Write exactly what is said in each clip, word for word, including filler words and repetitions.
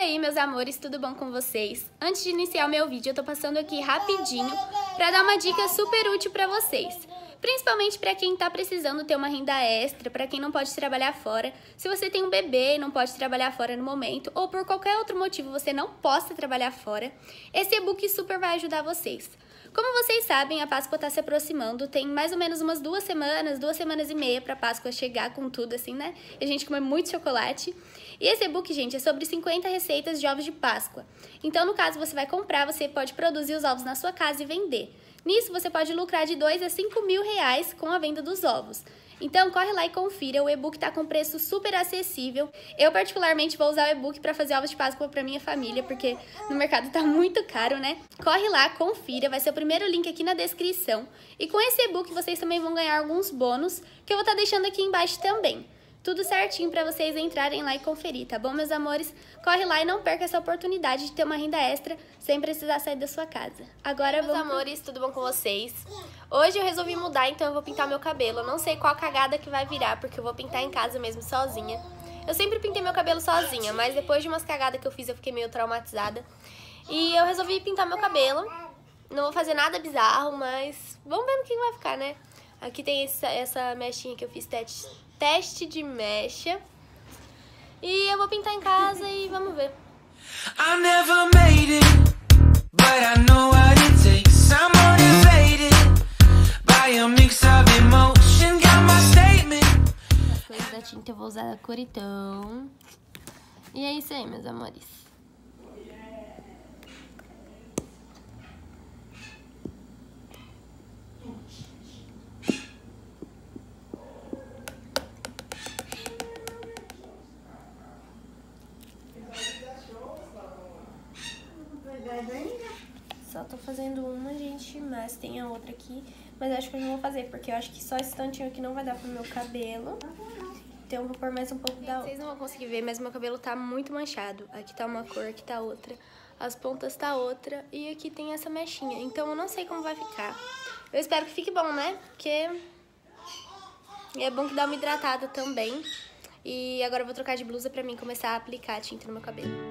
aí, meus amores, tudo bom com vocês? Antes de iniciar o meu vídeo, eu tô passando aqui rapidinho pra dar uma dica super útil pra vocês. Principalmente pra quem tá precisando ter uma renda extra, pra quem não pode trabalhar fora. Se você tem um bebê e não pode trabalhar fora no momento, ou por qualquer outro motivo você não possa trabalhar fora, esse e-book super vai ajudar vocês. Como vocês sabem, a Páscoa tá se aproximando, tem mais ou menos umas duas semanas, duas semanas e meia pra Páscoa chegar com tudo, assim, né? E a gente come muito chocolate. E esse e-book, gente, é sobre cinquenta receitas de ovos de Páscoa. Então, no caso, você vai comprar, você pode produzir os ovos na sua casa e vender. Nisso, você pode lucrar de dois a cinco mil reais com a venda dos ovos. Então, corre lá e confira, o e-book tá com preço super acessível. Eu, particularmente, vou usar o e-book para fazer ovos de Páscoa pra minha família, porque no mercado tá muito caro, né? Corre lá, confira, vai ser o primeiro link aqui na descrição. E com esse e-book, vocês também vão ganhar alguns bônus, que eu vou estar deixando aqui embaixo também. Tudo certinho para vocês entrarem lá e conferir, tá bom, meus amores? Corre lá e não perca essa oportunidade de ter uma renda extra sem precisar sair da sua casa. Agora vamos... Meus amores, tudo bom com vocês? Hoje eu resolvi mudar, então eu vou pintar meu cabelo. Eu não sei qual cagada que vai virar, porque eu vou pintar em casa mesmo, sozinha. Eu sempre pintei meu cabelo sozinha, mas depois de umas cagadas que eu fiz, eu fiquei meio traumatizada. E eu resolvi pintar meu cabelo. Não vou fazer nada bizarro, mas vamos ver no que vai ficar, né? Aqui tem essa, essa mechinha que eu fiz teste, teste de mecha. E eu vou pintar em casa e vamos ver. I never made it, but I know what it takes. I'm motivated by a mix of emotion, got my statement. As coisas da tinta eu vou usar a Coritão. E é isso aí, meus amores. Só tô fazendo uma, gente, mas tem a outra aqui. Mas acho que eu não vou fazer, porque eu acho que só esse tantinho aqui não vai dar pro meu cabelo. Então eu vou pôr mais um pouco da outra. Vocês não vão conseguir ver, mas meu cabelo tá muito manchado. Aqui tá uma cor, aqui tá outra. As pontas tá outra. E aqui tem essa mechinha. Então eu não sei como vai ficar. Eu espero que fique bom, né? Porque é bom que dá uma hidratada também. E agora eu vou trocar de blusa pra mim começar a aplicar a tinta no meu cabelo.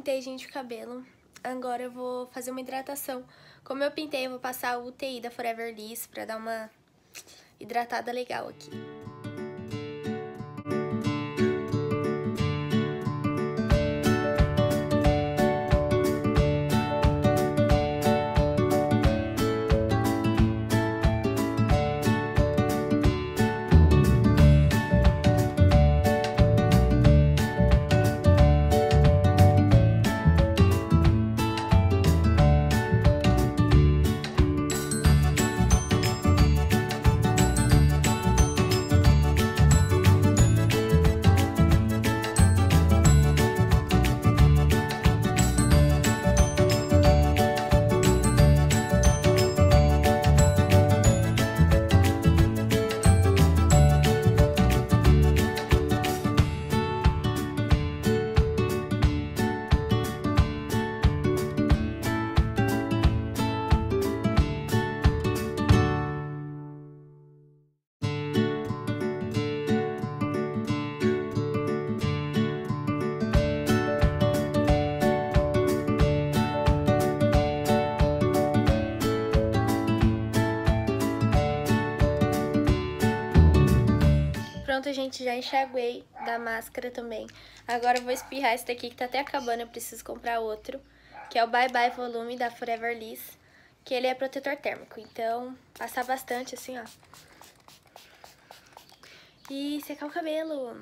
pintei, gente, o cabelo. Agora eu vou fazer uma hidratação. Como eu pintei, eu vou passar o U T I da Forever Liss pra dar uma hidratada legal aqui. Pronto, gente, já enxaguei da máscara também. Agora eu vou espirrar esse daqui que tá até acabando, eu preciso comprar outro. Que é o Bye Bye Volume da Forever Liss. Que ele é protetor térmico, então passar bastante assim, ó. E secar o cabelo.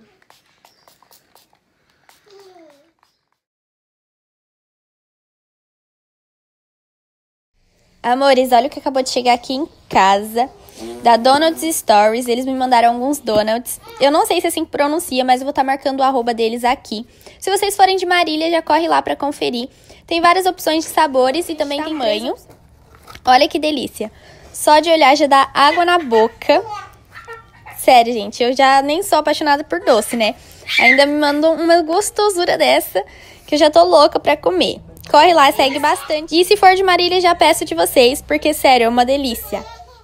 Amores, olha o que acabou de chegar aqui em casa. Da Donuts Stories, eles me mandaram alguns donuts. Eu não sei se assim pronuncia, mas eu vou estar marcando o arroba deles aqui. Se vocês forem de Marília, já corre lá pra conferir. Tem várias opções de sabores e também tem tamanho. Olha que delícia. Só de olhar já dá água na boca. Sério, gente, eu já nem sou apaixonada por doce, né? Ainda me mandam uma gostosura dessa, que eu já tô louca pra comer. Corre lá, segue bastante. E se for de Marília, já peço de vocês, porque sério, é uma delícia.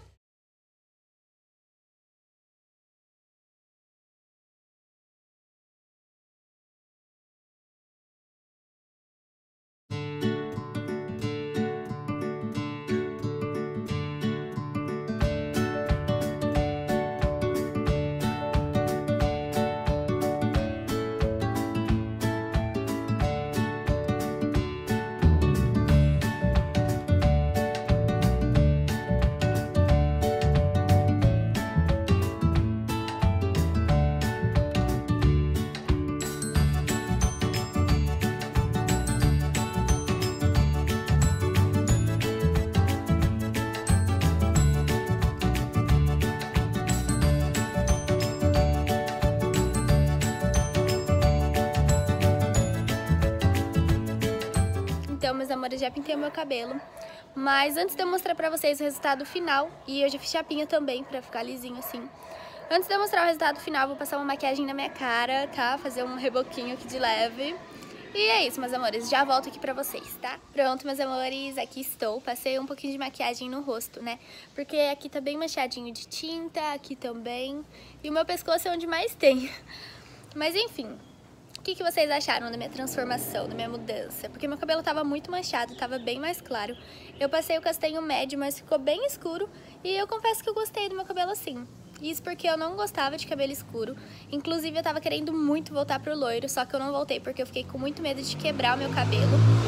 Então, meus amores, já pintei o meu cabelo. Mas antes de eu mostrar pra vocês o resultado final, e eu já fiz chapinha também pra ficar lisinho assim. Antes de eu mostrar o resultado final, vou passar uma maquiagem na minha cara, tá? Fazer um reboquinho aqui de leve. E é isso, meus amores, já volto aqui pra vocês, tá? Pronto, meus amores, aqui estou. Passei um pouquinho de maquiagem no rosto, né? Porque aqui tá bem manchadinho de tinta, aqui também. E o meu pescoço é onde mais tem. Mas enfim... O que, que vocês acharam da minha transformação, da minha mudança? Porque meu cabelo tava muito manchado, tava bem mais claro. Eu passei o castanho médio, mas ficou bem escuro. E eu confesso que eu gostei do meu cabelo assim. Isso porque eu não gostava de cabelo escuro. Inclusive, eu tava querendo muito voltar pro loiro, só que eu não voltei porque eu fiquei com muito medo de quebrar o meu cabelo.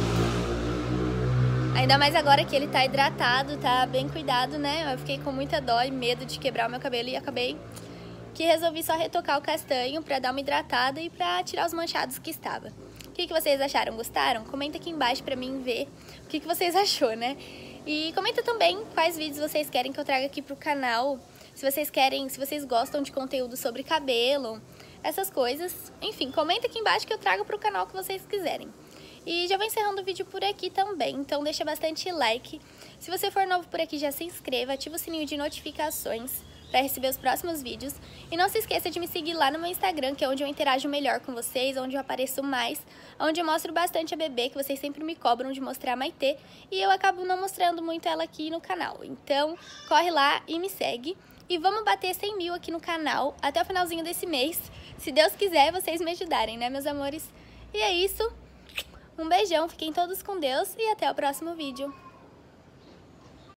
Ainda mais agora que ele tá hidratado, tá bem cuidado, né? Eu fiquei com muita dó e medo de quebrar o meu cabelo e acabei... que resolvi só retocar o castanho pra dar uma hidratada e pra tirar os manchados que estava. O que, que vocês acharam? Gostaram? Comenta aqui embaixo pra mim ver o que, que vocês achou, né? E comenta também quais vídeos vocês querem que eu traga aqui pro canal. Se vocês querem, se vocês gostam de conteúdo sobre cabelo, essas coisas. Enfim, comenta aqui embaixo que eu trago pro canal que vocês quiserem. E já vou encerrando o vídeo por aqui também, então deixa bastante like. Se você for novo por aqui, já se inscreva, ativa o sininho de notificações para receber os próximos vídeos. E não se esqueça de me seguir lá no meu Instagram, que é onde eu interajo melhor com vocês, onde eu apareço mais, onde eu mostro bastante a bebê, que vocês sempre me cobram de mostrar a Maitê, e eu acabo não mostrando muito ela aqui no canal. Então, corre lá e me segue. E vamos bater cem mil aqui no canal até o finalzinho desse mês. Se Deus quiser, vocês me ajudarem, né, meus amores? E é isso. Um beijão, fiquem todos com Deus e até o próximo vídeo.